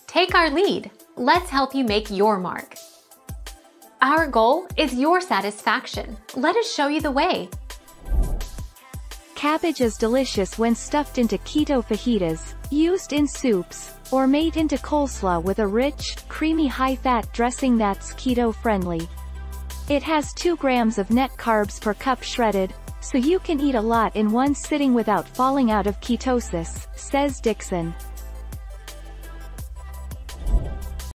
Take our lead. Let's help you make your mark. Our goal is your satisfaction. Let us show you the way. Cabbage is delicious when stuffed into keto fajitas, used in soups, or made into coleslaw with a rich, creamy high-fat dressing that's keto-friendly. It has 2 grams of net carbs per cup shredded, so you can eat a lot in one sitting without falling out of ketosis, says Dixon.